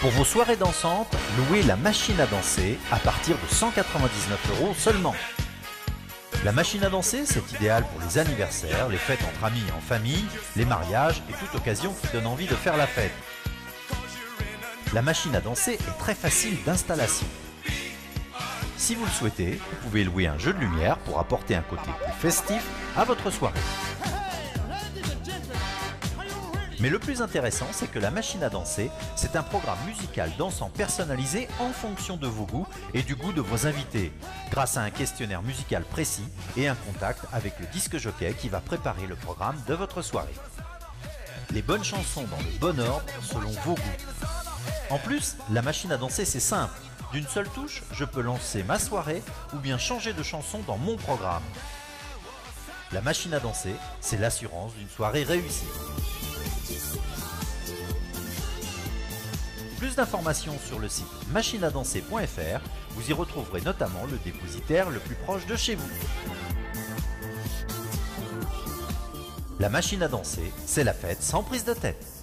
Pour vos soirées dansantes, louez la machine à danser à partir de 199 € seulement. La machine à danser, c'est idéal pour les anniversaires, les fêtes entre amis et en famille, les mariages et toute occasion qui donne envie de faire la fête. La machine à danser est très facile d'installation. Si vous le souhaitez, vous pouvez louer un jeu de lumière pour apporter un côté plus festif à votre soirée. Mais le plus intéressant, c'est que la machine à danser, c'est un programme musical dansant personnalisé en fonction de vos goûts et du goût de vos invités, grâce à un questionnaire musical précis et un contact avec le disque jockey qui va préparer le programme de votre soirée. Les bonnes chansons dans le bon ordre selon vos goûts. En plus, la machine à danser, c'est simple. D'une seule touche, je peux lancer ma soirée ou bien changer de chanson dans mon programme. La machine à danser, c'est l'assurance d'une soirée réussie. Plus d'informations sur le site machineadanser.fr, vous y retrouverez notamment le dépositaire le plus proche de chez vous. La machine à danser, c'est la fête sans prise de tête.